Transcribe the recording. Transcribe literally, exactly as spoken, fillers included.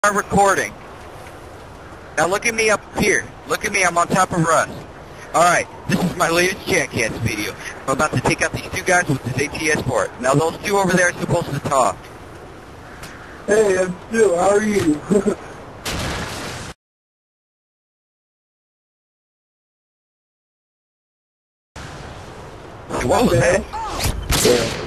Start recording. Now look at me up here. Look at me, I'm on top of Russ. Alright, this is my latest Jackass video. I'm about to take out these two guys with this A T S port. Now those two over there are supposed to talk. Hey, I'm Stu, how are you? What was that? Yeah.